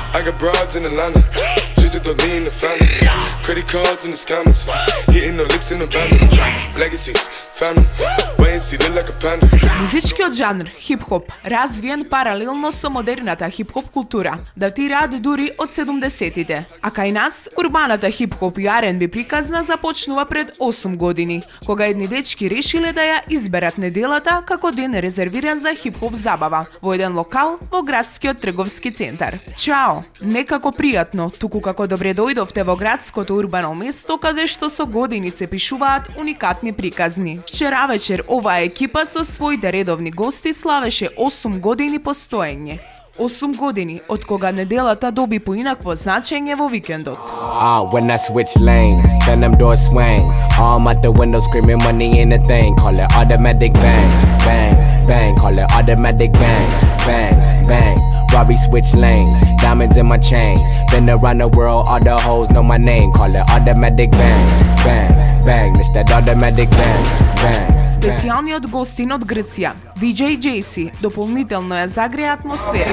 I got broads in Atlanta, just to lean in the family. Credit cards in the scammers, hitting the licks in the van. Legacies, family, wait and see, look like a panda. Музичкиот жанр хип-хоп развиен паралелно со модерната хип-хоп култура, датираат дури од 70-тите. А кај нас урбаната хип-хоп и R&B приказна започнува пред 8 години, кога едни дечки решиле да ја изберат неделата како ден резервиран за хип-хоп забава во еден локал во градскиот трговски центар. Чао, не како пријатно, туку како добре дојдовте во градското урбано место каде што со години се пишуваат уникатни приказни. Вчера вечер оваа екипа со своите редовни гости славеше 8 години постоење. 8 години од кога неделата доби поинакво значење во викендот. When I switch lanes, then them doors swing. Arm out the window screaming money ain't a thing. Call it automatic bang, bang, bang. Call it automatic bang, bang, bang. Robbie switch lanes, diamonds in my chain. Been around the world, all the hoes know my name. Call it automatic bang, bang, bang. It's that automatic bang, bang. Специјалниот гостин од Грција, DJ JC, дополнително ја загреа атмосфера.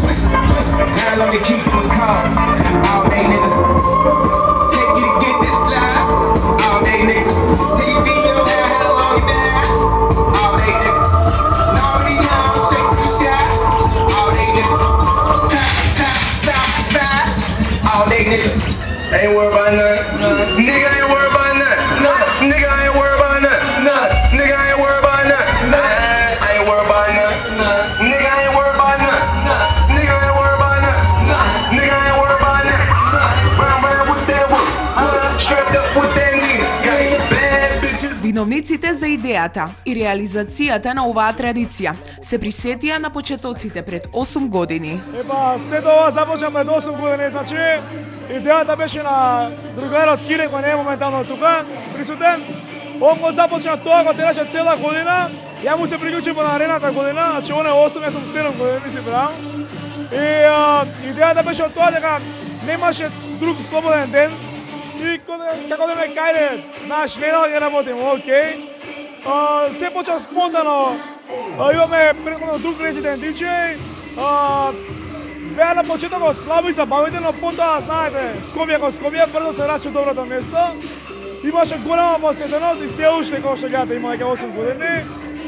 Ain't worried about nothing. Nigga ain't worried about nothing. Nigga ain't worried about nothing. Nigga ain't worried about nothing. I ain't worried about nothing. Nigga ain't worried about nothing. Nigga ain't worried about nothing. Nigga ain't worried about nothing. Round with that wood. Strapped up with that nigga. Got bad bitches. Виновниците за идејата и реализацијата на оваа традиција се присетија на почетоците пред 8 години. Се тоа започна пред 8 години, значи идејата беше на другарот Кире, кој не е моментално тука, присутен. Он го започна тоа кога требаше цела година, ја му се приклучи по наредната година, значи он е 8, јас сум 7 години, мисли правам. И идејата беше од тоа дека немаше друг слободен ден и како да ме кајде, знаеш, недела ќе работим, окей. Се почна спонтано, имаме претходно друг резидент диджеј, беа на почетокот слабо и забавите, но потоа, знаете, Скопје кој Скопје, брзо се врача доброто место. Имаше голема посетеност и се уште како што гледате има дека 8 години.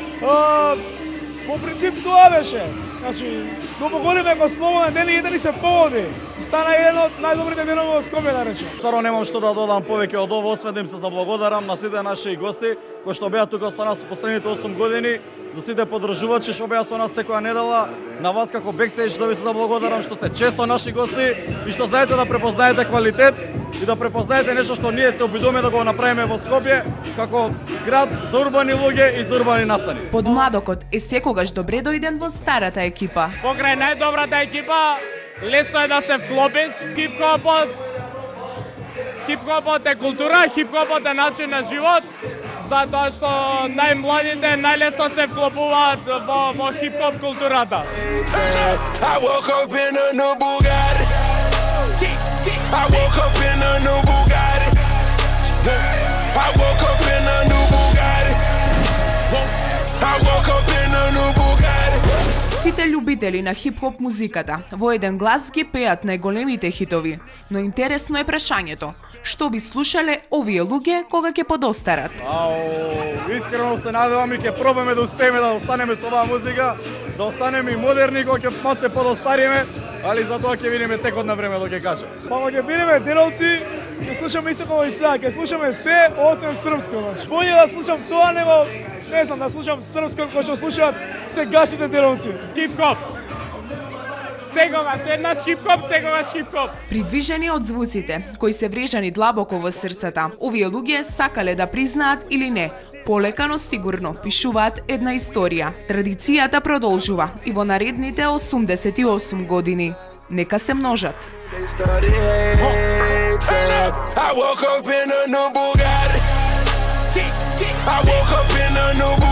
По принцип тоа беше. Значи, го поголиме го слободен ден и еден и се погоди. Стана еден од најдобрите денови во Скопје, да речем. Стварно немам што да додам повеќе од ова, освен да им се заблагодарам на сите наши гости кои што беа тука со нас последните 8 години, за сите поддржувачи што беа со нас секоја недела, на вас како бекстејдж да ви се заблагодарам што сте често наши гости и што знаете да препознаете квалитет и да препознаете нешто што ние се обидуваме да го направиме во Скопје како град за урбани луѓе и за урбани настани. Подмладокот е секогаш добре дојден во старата екипа. Покрај најдобрата екипа, лесно е да се вклопиш. Хип-хопот е култура, хип-хопот е начин на живот, затоа што најмладите најлесно се вклопуваат во хип-хоп културата. I woke up in a new Bugatti. I woke up in a new Bugatti. I woke up in a new Bugatti. I woke up in a new Bugatti. Сите љубители на хип-хоп музиката во еден глас ги пеат најголемите хитови, но интересно е прашањето: што би слушале овие луѓе кога ќе подостарат? Искрено се надевам и ќе пробаме да успееме да останеме со оваа музика, да останеме и модерни кога ќе малце подостариме, али за тоа ќе видиме текот на времето ќе каже. Па кога ќе бидеме деновци, ќе слушаме исто како и сега, ќе слушаме се освен српско, значи. Боље да слушам тоа него, не знам, да слушам српско кој што слушаат сегашните деновци. Хип-хоп. Секогаш, еднаш хип-хоп, секогаш хип-хоп. Придвижени од звуците, кои се врежани длабоко во срцата, овие луѓе сакале да признаат или не, полека но сигурно пишуваат една историја. Традицијата продолжува и во наредните 88 години. Нека се множат. I woke up in a new Bugatti. I woke up in a new Bugatti.